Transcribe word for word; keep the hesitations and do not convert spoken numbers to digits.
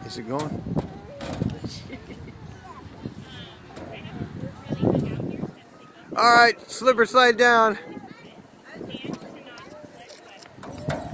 Is it going? All right, slipper slide down.